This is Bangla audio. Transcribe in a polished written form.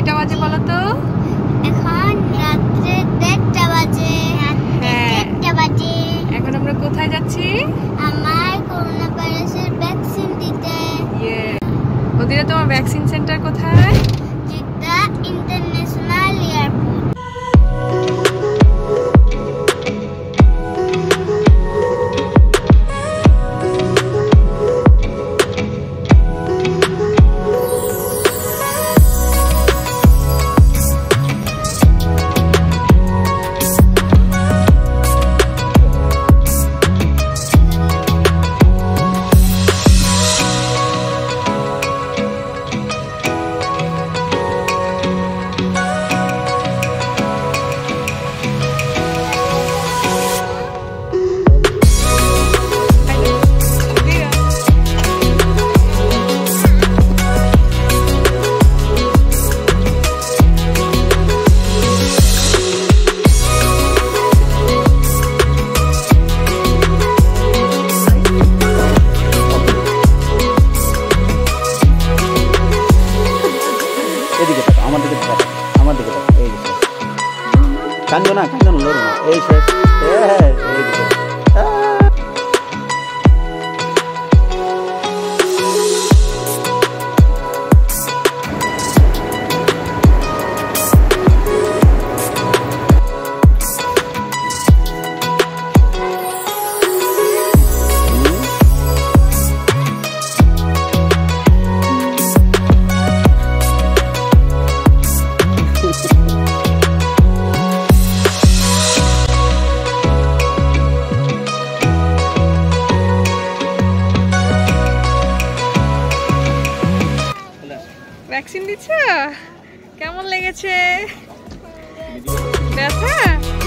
কয়টা বাজে বলো তো? এখন রাত্রে 1:30 বাজে। এখন আমরা কোথায় যাচ্ছি? আমার করোনা ভাইরাসের ভ্যাকসিন দিতে। ওদিকে তোমার ভ্যাকসিন সেন্টার কোথায়? Jeddah international airport. কান্দো না লড়ো না এই শেষ ভ্যাকসিন দিচ্ছ? কেমন লেগেছে? ব্যথা?